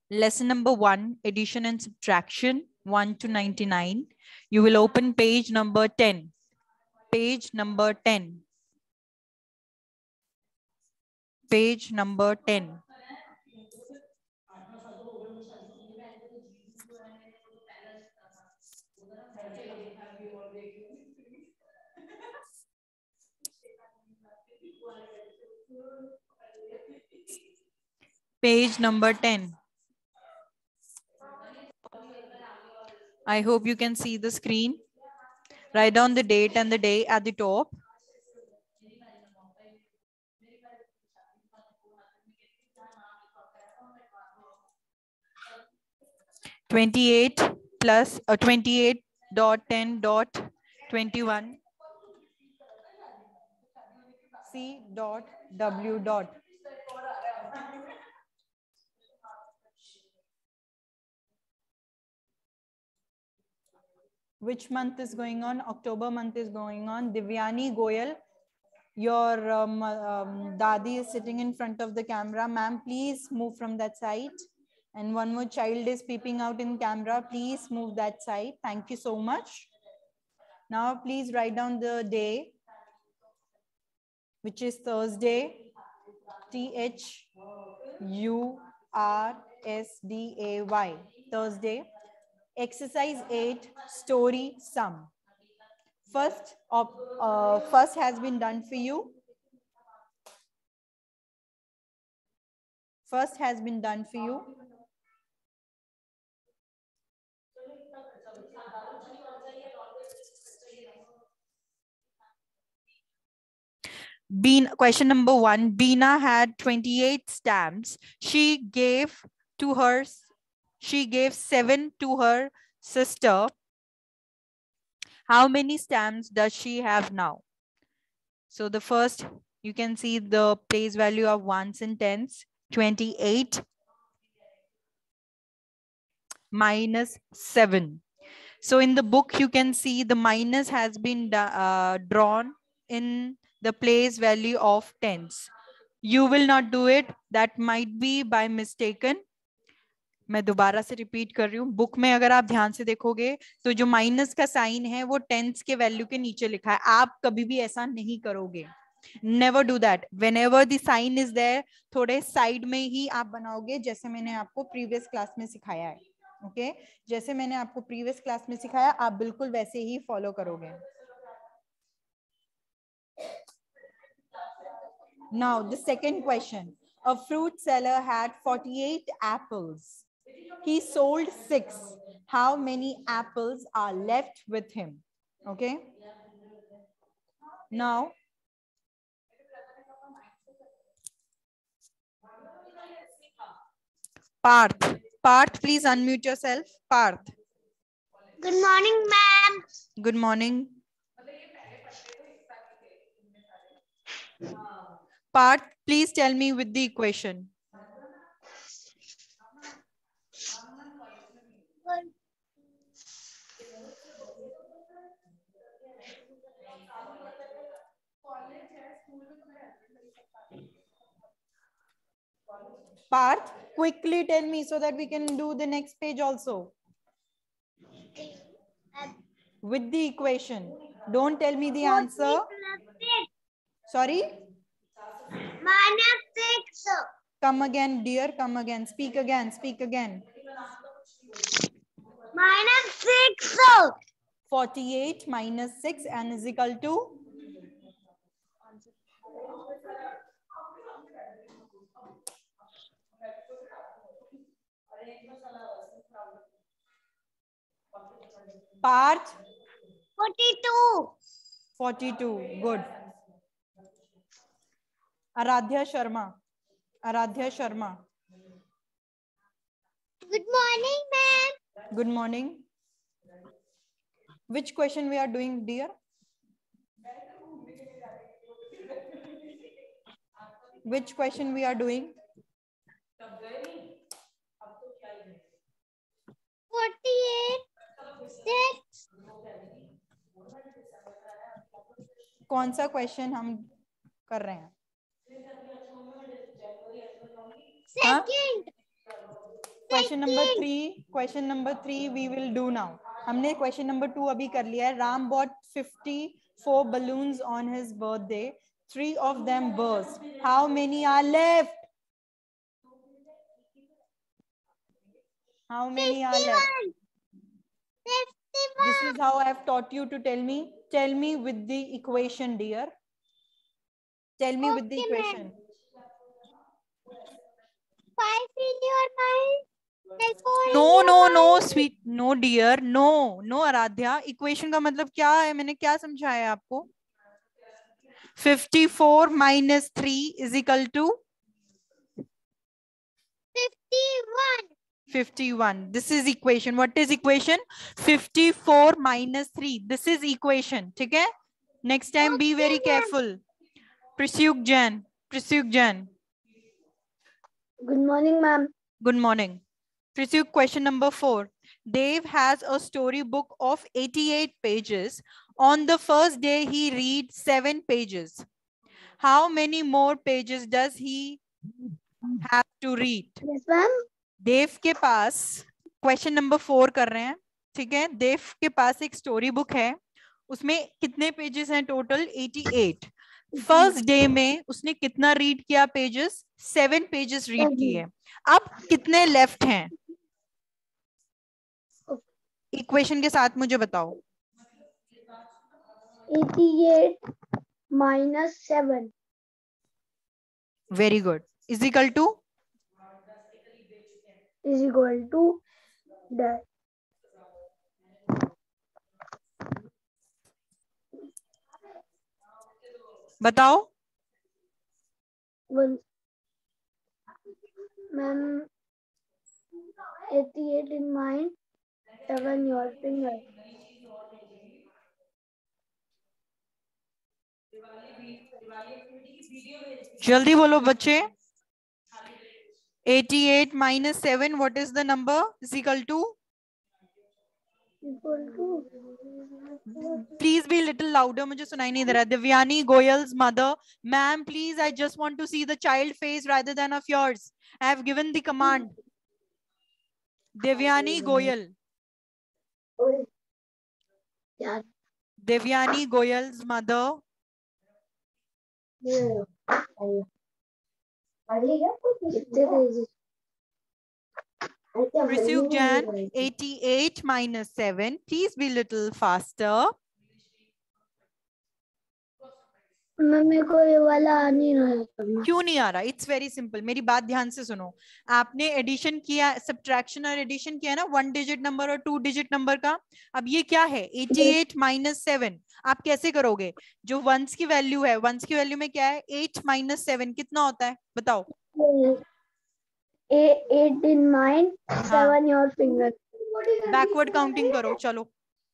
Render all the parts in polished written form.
Lesson number 1, addition and subtraction, 1 to 99. You will open page number 10. Page number 10. Page number 10. Page number 10. I hope you can see the screen. Write down the date and the day at the top. (28) plus 28.10.21 C dot W dot. Which month is going on? October month is going on. Divyani Goyal, your Dadi is sitting in front of the camera. Ma'am, please move from that side. And one more child is peeping out in camera. Please move that side. Thank you so much. Now, please write down the day, which is Thursday. THURSDAY. Thursday. Exercise 8, story sum. First has been done for you. First has been done for you. Question number 1. Beena had 28 stamps. She gave 7 to her sister. How many stamps does she have now? So the first, you can see the place value of ones and tens. 28 minus 7. So in the book, you can see the minus has been drawn in the place value of tens. You will not do it. That might be by mistaken. मैं दोबारा से repeat कर रही हूँ. Book में अगर आप ध्यान से देखोगे तो जो माइनस का साइन है वो टेंस के वैल्यू के नीचे लिखा है. आप कभी भी ऐसा नहीं करोगे. Never do that. Whenever the sign is there, थोड़े साइड में ही आप बनाओगे, जैसे मैंने आपको प्रीवियस क्लास में सिखाया है. ओके, जैसे मैंने आपको प्रीवियस क्लास में सिखाया, आप बिल्कुल वैसे ही फॉलो करोगे. Now the second question. A fruit seller had 48 apples. He sold 6. How many apples are left with him? Okay. Now, Parth, please unmute yourself. Parth. Good morning, ma'am. Good morning. Parth, please tell me with the equation. Parth, quickly tell me so that we can do the next page also. With the equation. Don't tell me the answer. Sorry? Minus 6. Come again, dear. Come again. Speak again. Speak again. Minus 6. 48 minus 6 and is equal to? Parth? 42. 42. Good. Aradhya Sharma. Aradhya Sharma. Good morning, ma'am. Good morning. Which question we are doing, dear? Which question we are doing? 48. 6. कौन सा question हम कर रहे हैं? Second. Question number 3 we will do now. हमने question number 2 अभी कर लिया है. Ram bought 54 balloons on his birthday. 3 of them burst. How many are left? How many are left? 51. This is how I have taught you to tell me. Tell me with the equation, dear. Tell me with the Okay, equation. ma'am. 5 in your mind. No, sweet. No, dear. No, Aradhya. Equation का मतलब क्या है? मैंने क्या समझाया आपको? 54 minus 3 is equal to 51. 51. This is equation. What is equation? 54 minus 3. This is equation. ठीक है? Next time be very careful. Prasyuk Jain. Good morning, ma'am. Good morning. Prasyuk, question number 4. Dave has a storybook of 88 pages. On the first day, he reads 7 pages. How many more pages does he have to read? Yes, ma'am. देव के पास question number 4 कर रहे हैं. ठीक है. देव के पास एक story book है. उसमें कितने पेजेस हैं टोटल? 88. फर्स्ट डे में उसने कितना रीड किया पेजेस? 7 पेजेस रीड किए. अब कितने लेफ्ट हैं? इक्वेशन के साथ मुझे बताओ. 88 minus 7. Very good. Is equal to Is equal to that. बताओ. One. Ma'am, 88 in mine, 7 your finger. जल्दी बोलो बच्चे. 88 minus 7, what is the number? Is equal to? Equal to. Please be little louder. मुझे सुनाई नहीं दे रहा. Devyani Goyal's mother. Ma'am, please, I just want to see the child face rather than of yours. I have given the command. Devyani Goyal. Yeah. Devyani Goyal's mother. Prasyuk Jain, 88 minus 7. Please be little faster. मेरे को ये वाला आ नहीं रहा है. क्यों नहीं आ रहा? It's very simple. मेरी बात ध्यान से सुनो. आपने एडिशन किया, सब्ट्रैक्शन और एडिशन किया ना, 1 डिजिट नंबर और 2 डिजिट नंबर का. अब ये क्या है? 88 minus 7. आप कैसे करोगे? जो वंस की वैल्यू है, वंस की वैल्यू में क्या है? 8 minus 7 कितना होता है? बताओ. 8 in mine, 7 your finger. Backward counting करो. चलो.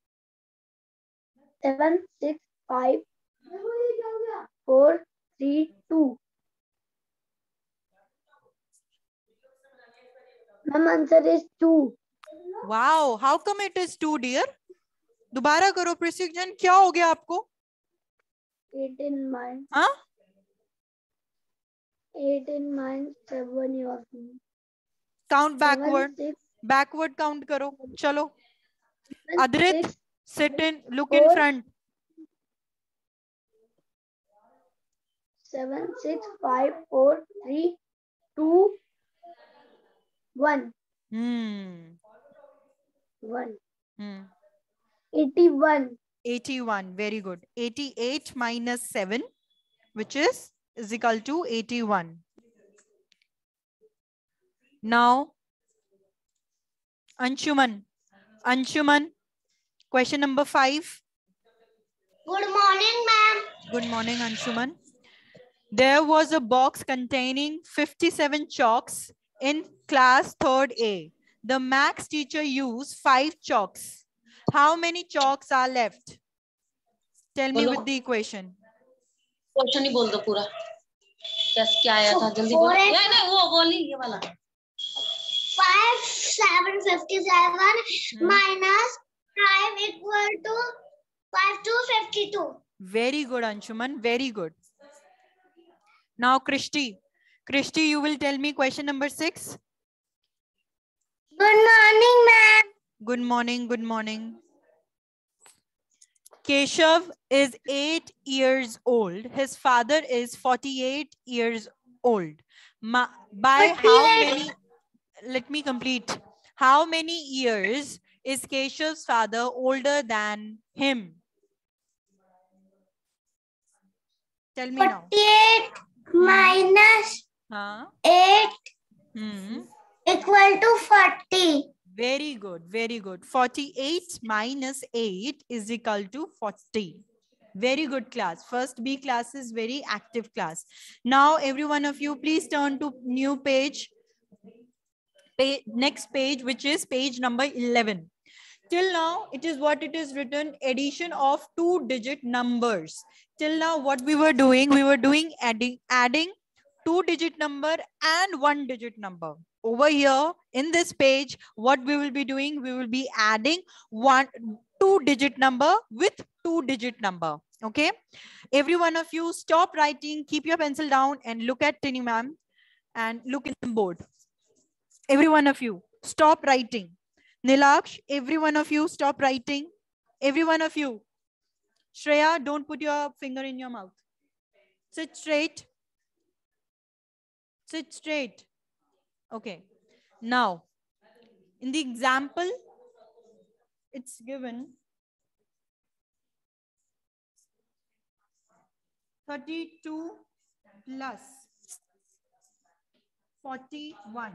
7, 6, 5, 4, 3, 2. Ma'am, answer is 2. Wow, how come it is 2 dear? दोबारा करो. प्रसिक जन, क्या हो गया आपको? 8 in mine. हाँ, 8 in mine, 7 your finger. Count 7, backward. 6, backward count करो. चलो. 7, Adrit, 6, sit in, look in 4, front. 7, 6, 5, 4, 3, 2, 1. 1. 81. 81. Very good. 88 minus 7, which is equal to 81. Now, Anshuman, question number 5. Good morning, ma'am. Good morning, Anshuman. There was a box containing 57 chalks in class 3rd A. The max teacher used 5 chalks. How many chalks are left? Tell me with the equation. Question ही बोल दो पूरा. क्या आया था? जल्दी बोलो. नहीं, वो बोली ये वाला. 5, 7, 57 minus 5 equal to 5 to 52. Very good, Anshuman. Very good. Now, Krishti, you will tell me question number 6. Good morning, ma'am. Good morning. Good morning. Keshav is 8 years old. His father is 48 years old. By how 48. many? Let me complete. How many years is Keshav's father older than him? Tell me now. 48 minus Huh? 8 equal to 40. Very good. Very good. 48 minus 8 is equal to 40. Very good class. First B class is very active class. Now, every one of you, please turn to new page. Next page, which is page number 11. Till now, it is what it is written, addition of 2-digit numbers. Till now, what we were doing adding 2-digit number and 1-digit number. Over here in this page, what we will be doing, we will be adding 2-digit number with 2-digit number. Okay. Every one of you, stop writing, keep your pencil down and look at Tini ma'am and look in the board. Every one of you, stop writing. Nilaksh, every one of you, stop writing. Every one of you. Shreya, don't put your finger in your mouth. Sit straight. Sit straight. Okay. Now, in the example, it's given 32 plus 41.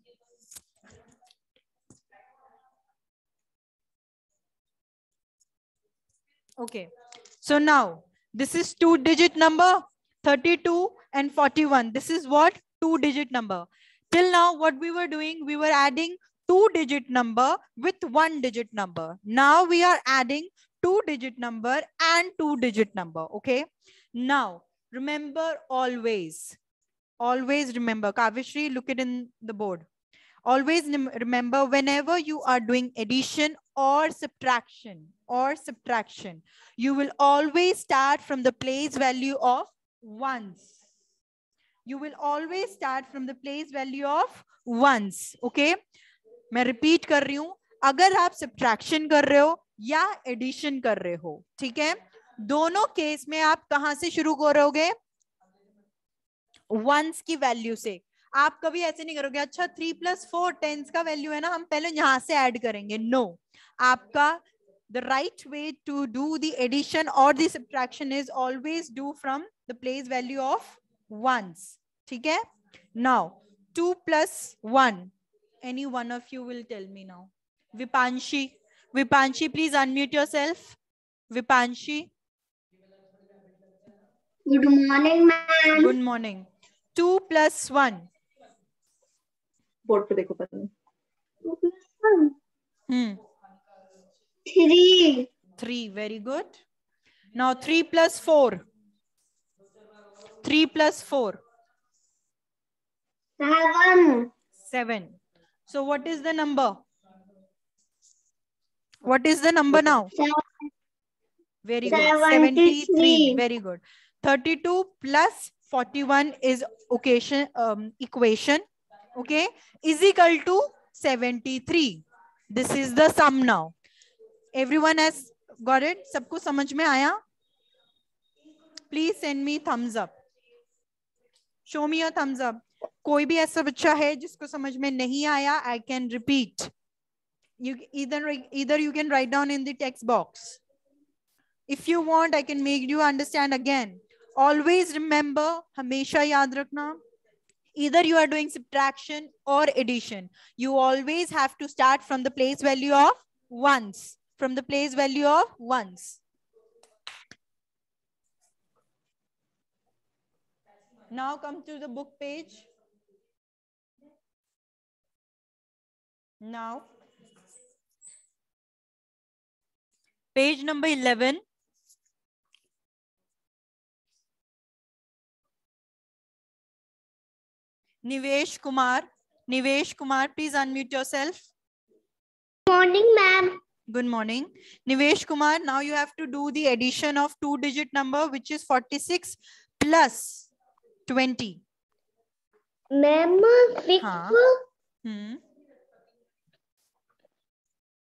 Okay. So now, this is 2-digit number, 32 and 41. This is what? 2-digit number. Till now, what we were doing, we were adding 2-digit number with 1-digit number. Now we are adding 2-digit number and 2-digit number. Okay. Now, remember always remember, Kavishri, look it in the board. Always remember, whenever you are doing addition or subtraction, you will always start from the place value of ones. You will always start from the place value of ones. Okay. मैं repeat कर रही हूं, अगर आप subtraction कर रहे हो या addition कर रहे हो, ठीक है, दोनों केस में आप कहां से शुरू करोगे? वंस की वैल्यू से. आप कभी ऐसे नहीं करोगे, अच्छा 3 + 4 10 का वैल्यू है ना, हम पहले यहां से ऐड करेंगे. नो, आपका the right way to do the addition or the subtraction is always do from the place value of ones. ठीक है. Now 2 + 1. Any one of you will tell me now. Vipanshi, please unmute yourself. Vipanshi. Good morning, ma'am. Good morning. 2 + 1. Board पे देखो पहले. 2 + 1. 3. 3. Very good. Now 3 + 4. 3 + 4. 7. 7. So what is the number? What is the number now? 7. Very good. 73. 73. Very good. 32 + 41 is equation. Okay. Is equal to 73. This is the sum now. Everyone has got it? सबको समझ में आया? Please send me thumbs up. Show me your thumbs up. कोई भी ऐसा बच्चा है जिसको समझ में नहीं आया, I can repeat. You either you can write down in the text box. If you want, I can make you understand again. Always remember, हमेशा याद रखना, either you are doing subtraction or addition, you always have to start from the place value of ones. From the place value of ones. Now come to the book page. Now, page number 11. Nivesh Kumar, please unmute yourself. Good morning, ma'am. Good morning. Nivesh Kumar, now you have to do the addition of 2-digit number, which is 46 plus 20. Ma'am, 6.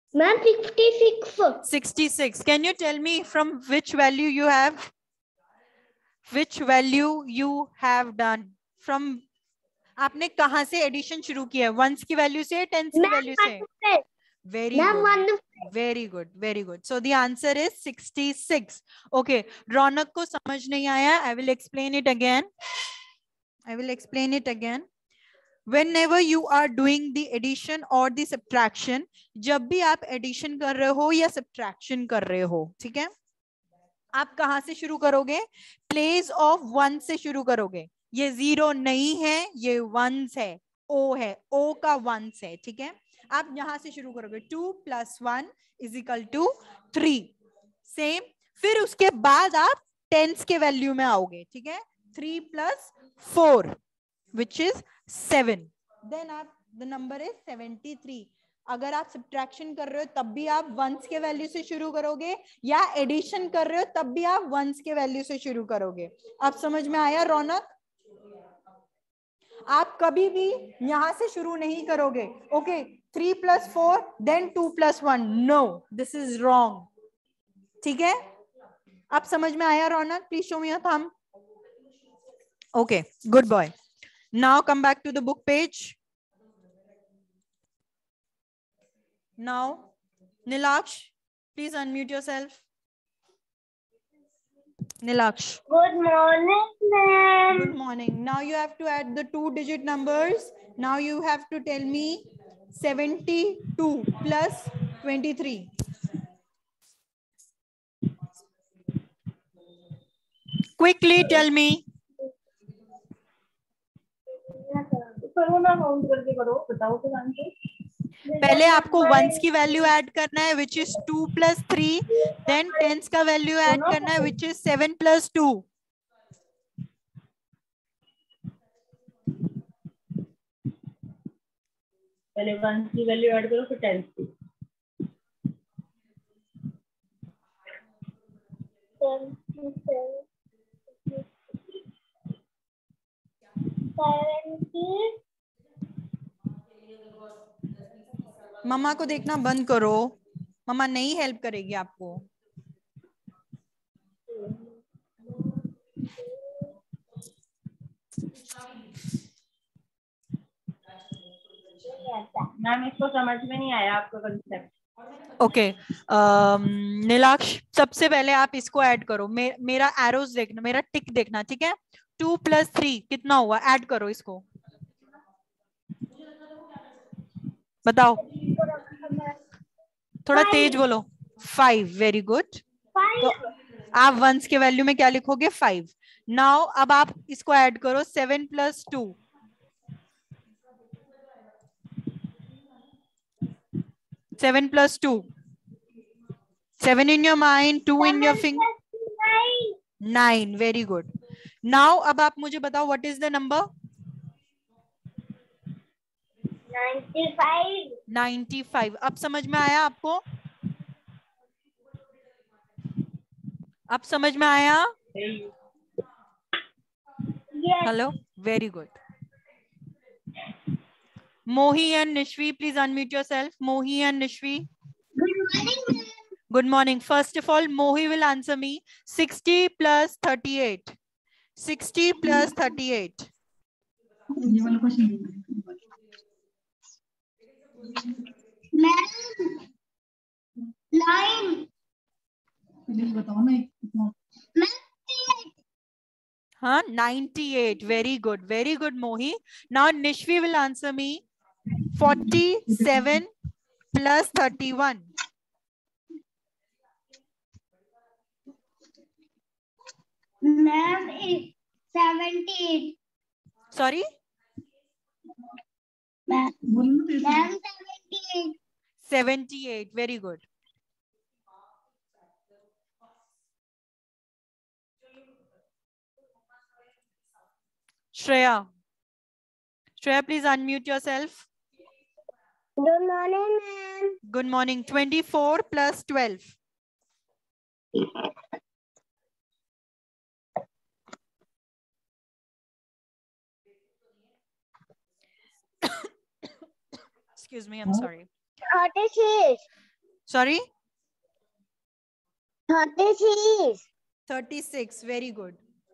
Ma'am, 66. 66. Can you tell me from which value you have? Which value you have done? From आपने कहाँ से addition शुरू किया? Once की value से, tense की value से? Very good. Very good. Very good. So the answer is 66. Okay. रौनक को समझ नहीं आया. I will explain it again. I will explain it again. Whenever you are doing the addition or the subtraction, जब भी आप addition कर रहे हो या subtraction कर रहे हो, ठीक है, आप कहां से शुरू करोगे? प्लेस ऑफ वन से शुरू करोगे. ये 0 नहीं है, ये वंस है, ओ है, ओ का वंस है, ठीक है. आप यहां से शुरू करोगे. 2 + 1 = 3. सेम. फिर उसके बाद आप टेंस के वैल्यू में आओगे, ठीक है. 3 + 4 which is 7. Then आप the number is 73. अगर आप सब्ट्रैक्शन कर रहे हो तब भी आप वंस के वैल्यू से शुरू करोगे, या एडिशन कर रहे हो तब भी आप वंस के वैल्यू से शुरू करोगे. आप समझ में आया रौनक? आप कभी भी यहां से शुरू नहीं करोगे. Okay, 3 + 4 then 2 + 1. No, this is wrong. ठीक है, आप समझ में आया Raunak? Please show me your thumb. Okay, good boy. Now come back to the book page. Now, Nilaksh, please unmute yourself. Nilaksh. Good morning, ma'am. Good morning. Now you have to add the 2-digit numbers. Now you have to tell me 72 plus 23. Quickly tell me. पहले आपको once की value add करना है which is 2 + 3. Then tens का value add करना है which is 7 + 2. पहले once की वैल्यू ऐड करो फिर टेंस की. 70. मम्मा को देखना बंद करो. मम्मा नहीं हेल्प करेगी आपको. मैम इसको समझ में नहीं आया आपका कंसेप्ट. ओके, नीलाक्ष, सबसे पहले आप इसको ऐड करो. मेरा एरोज देखना, मेरा टिक देखना, ठीक है. 2 + 3 कितना हुआ? ऐड करो इसको, बताओ. थोड़ा तेज बोलो. 5. Very good. तो आप वंस के वैल्यू में क्या लिखोगे? 5. नाउ अब आप इसको ऐड करो. 7 + 2. 7 + 2. 7 in your mind, 2 in your finger. 9. Very good. Now अब आप मुझे बताओ व्हाट इज द नंबर? 95. 95. अब समझ में आया आपको? अब समझ में आया? Hello, very good. Mohi and Nishvi, please unmute yourself. Mohi and Nishvi. Good morning. Good morning. First of all, Mohi will answer me. 60 + 38. 60 + 38. Line. Huh? 98. Very good. Very good, Mohi. Now Nishvi will answer me. 47 + 31. Ma'am is 78. Sorry? Ma'am 78. 78. Very good. Shreya. Shreya, please unmute yourself. Good morning, ma'am. Good morning. 24 + 12. Excuse me, I'm sorry. 36. Sorry? 36. 36. Very good.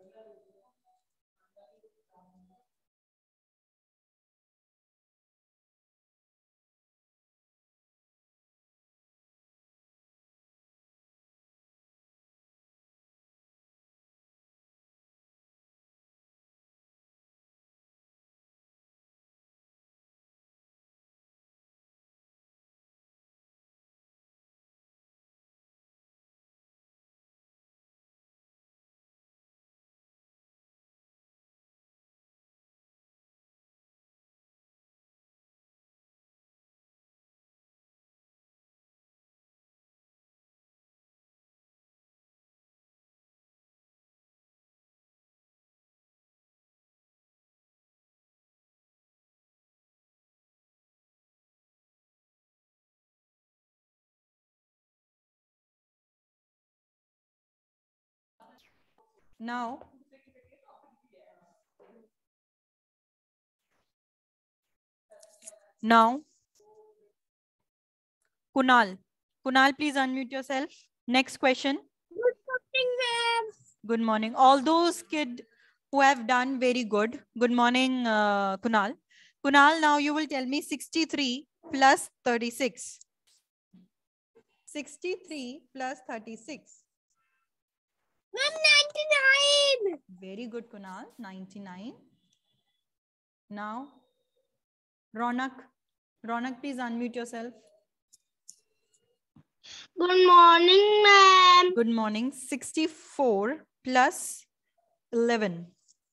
Now, Kunal, please unmute yourself. Next question. Good morning, ma'am. Good morning. All those kids who have done very good. Good morning, Kunal. Kunal, now you will tell me 63 plus 36. 63 plus 36. Ma'am, 99. Very good, Kunal. 99. Now, Ronak. Ronak, please unmute yourself. Good morning, ma'am. Good morning. 64 plus 11.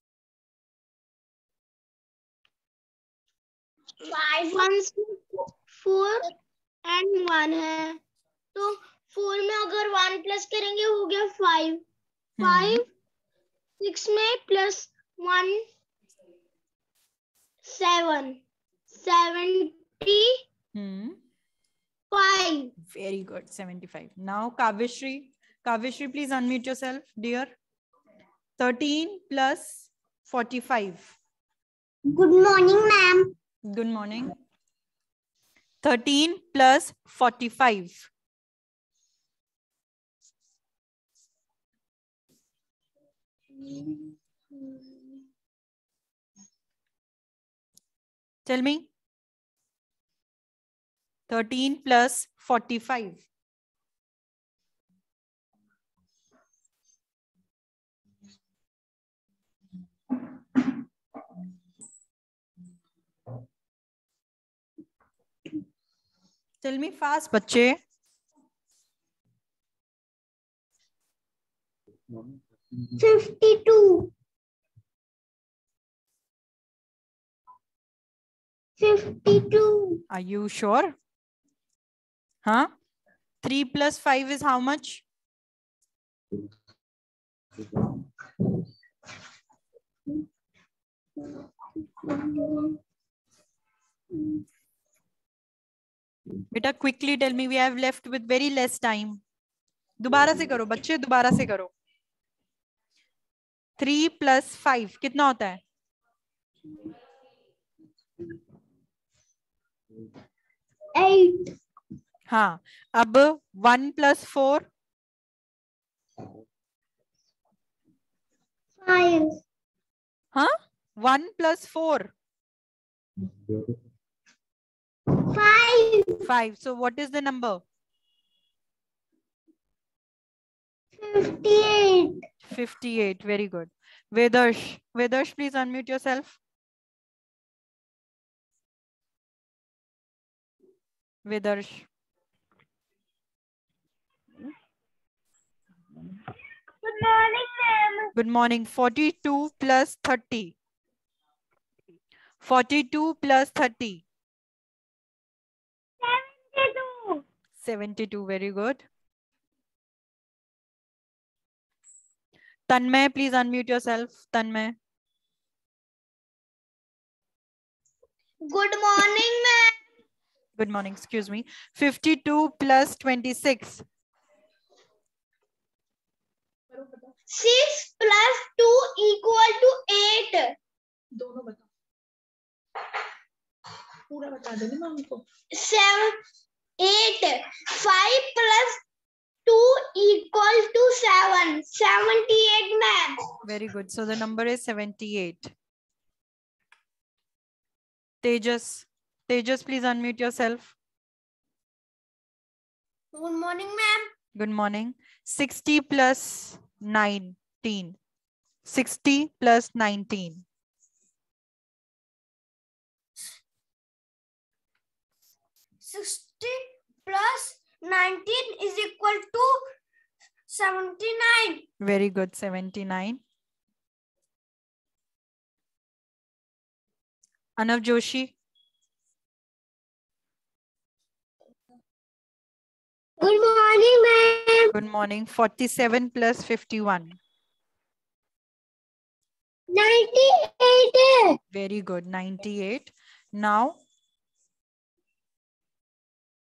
5 1 4 and 1 है तो 4 में अगर 1 plus करेंगे हो गया 5 5 6 में plus 1 7 75. Very good. 75. Now, Kavishri. Kavishri, please unmute yourself, dear. 13 plus 45. Good morning, ma'am. Good morning. 13 plus 45. Tell me. 13 plus 45. Tell me fast, बच्चे. 52. 52. Are you sure? Huh? 3 plus 5 is how much? Beta, quickly tell me, we have left with very less time. दोबारा से करो बच्चे, दोबारा से करो. 3 plus 5 कितना होता है? 8. हाँ, अब 1 plus 4. 5. हाँ, 1 plus 4. 5. 5. So what is the number? 58. 58. Very good. Vedarsh. Vedarsh, please unmute yourself. Vedarsh. Good morning, ma'am. Good morning. 42 plus 30. 42 plus 30. 72. 72. Very good. Tanmay, please unmute yourself. Tanmay. Good morning, ma'am. Good morning. Excuse me. 52 plus 26. 6 plus 2 equal to 8. दोनों बता पूरा बता देंगे मैं उनको. 7 8. 5 plus 2 equal to 7. 78, ma'am. Very good. So the number is 78. Tejas, please unmute yourself. Good morning, ma'am. Good morning. 60 plus 19. 60 plus 19. 60 plus 19 is equal to 79. Very good. 79. Anav Joshi. Good morning, ma'am. Good morning. 47 plus 51. 98. Very good. 98. Now